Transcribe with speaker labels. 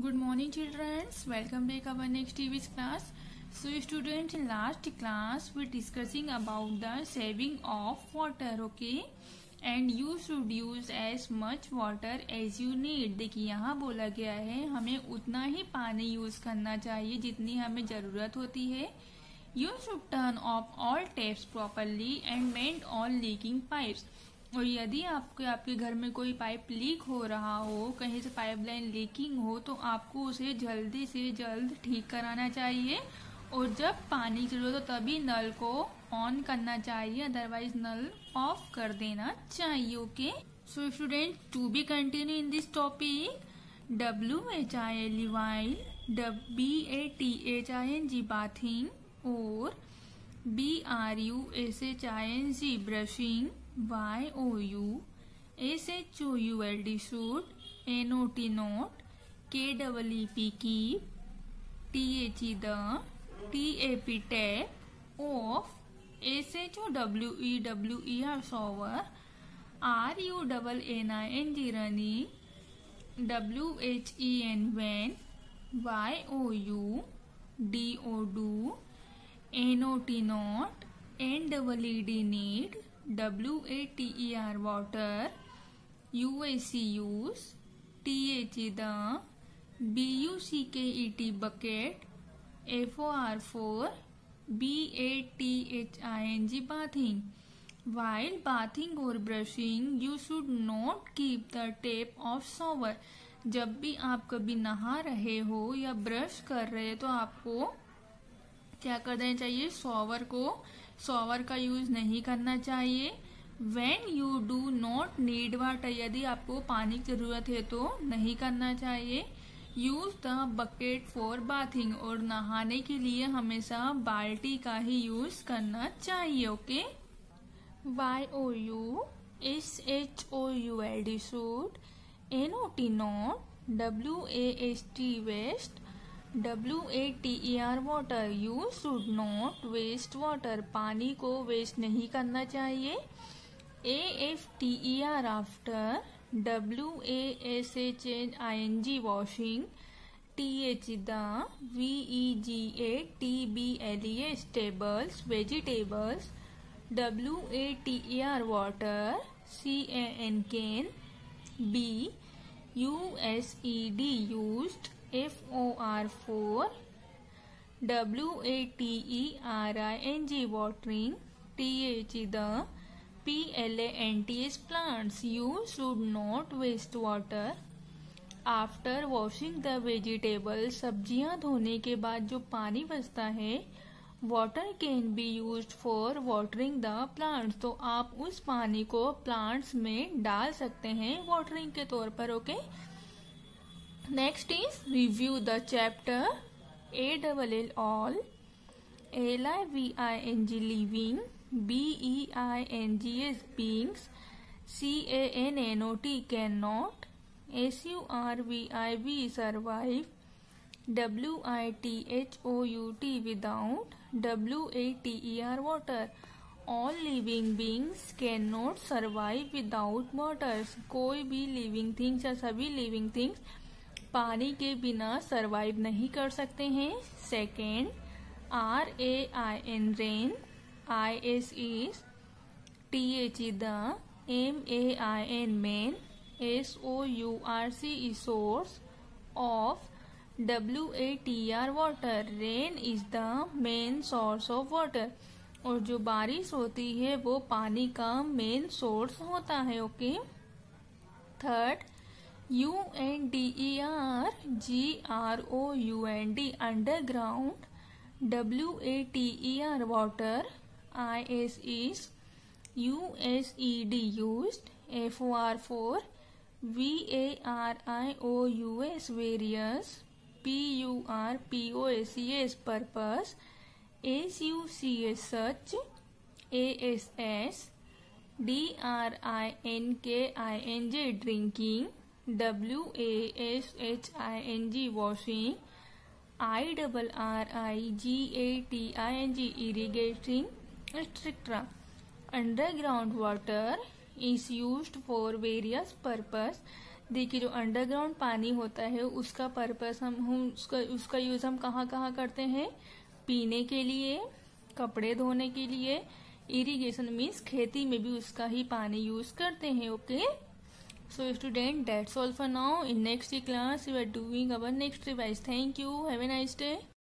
Speaker 1: Good morning children, welcome back our next TV's class. So students, in last class we discussing about the saving of water, okay? And you should use as much water as you need. देखिए यहाँ बोला गया है हमें उतना ही पानी use करना चाहिए जितनी हमें जरूरत होती है. You should turn off all taps properly and mend all leaking pipes. और यदि आपके घर में कोई पाइप लीक हो रहा हो, कहीं से पाइपलाइन लीकिंग हो, तो आपको उसे जल्दी से जल्द ठीक कराना चाहिए. और जब पानी की जरूरत हो तभी नल को ऑन करना चाहिए, अदरवाइज नल ऑफ कर देना चाहिए. Okay, so student, to be continue in this topic, WHILE while, BATHING bathing, और BRUSHING brushing, YOU SHOULD should, NOT not, KEEP keep, THE the, TAP tap, off, SHOWEWER shower, RUNNING running, WHEN when, YOU DO do, NOT not, NEED need, WATER water, UAC use, THE the, BUCKET bucket, FOR BATHING bathing. While bathing or brushing, you should not keep the tap of shower. जब भी आप कभी नहा रहे हो या brush कर रहे हो तो आपको क्या कर देना चाहिए, शॉवर का यूज नहीं करना चाहिए. When you do not need water, यदि आपको पानी की जरूरत है तो नहीं करना चाहिए. Use the bucket for bathing, और नहाने के लिए हमेशा बाल्टी का ही यूज करना चाहिए. Okay, YOU SHOULD should, NOT not, WAST waste, WATER water, you should not waste water, पानी को वेस्ट नहीं करना चाहिए. AFTER after, WASHING washing, TH the, VEGATABLES tables vegetables, WATER water, CAN can, BUSED used, FOR WATERING watering, TH the, PLANTS plants. You should not waste water. After washing the vegetables, सब्जियां धोने के बाद जो पानी बचता है, water can be used for watering the plants. तो आप उस पानी को प्लांट्स में डाल सकते हैं वाटरिंग के तौर पर. Okay, next is review the chapter. ALL all, LIVING living, BEINGS beings, CANNOT cannot, SURVIV survive, WITHOUT without, WATER water. All living beings cannot survive without water. कोई भी लिविंग थिंग्स या सभी लिविंग थिंग्स पानी के बिना survive नहीं कर सकते हैं. Second, RAIN rain, IS is, THE the, MAIN main, SOURC is source of, WATER water. Rain is the main source of water. और जो बारिश होती है वो पानी का मेन सोर्स होता है. Okay, third, UNDERGROUND underground, WATER water, IS is, USED used, FOR VARIOUS various, PURPOSES purpose, SUCS such, ASS, DRINKING drinking, WASHING washing, IRRIGATING irrigating, etc. Underground water is used for various purpose. देखिए जो underground पानी होता है उसका purpose हम उसका use हम कहाँ कहाँ करते हैं, पीने के लिए, कपड़े धोने के लिए, इरिगेशन मीन्स खेती में भी उसका ही पानी यूज करते हैं। Okay, so student, that's all for now. In next class we are doing our next revise. Thank you, have a nice day.